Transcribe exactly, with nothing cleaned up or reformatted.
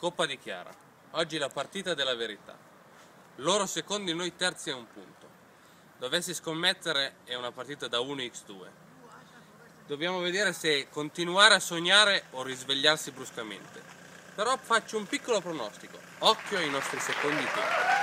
Coppa di Chiara. Oggi la partita della verità. Loro secondi, noi terzi a un punto. Dovessi scommettere è una partita da uno a due. Dobbiamo vedere se continuare a sognare o risvegliarsi bruscamente. Però faccio un piccolo pronostico. Occhio ai nostri secondi tempi.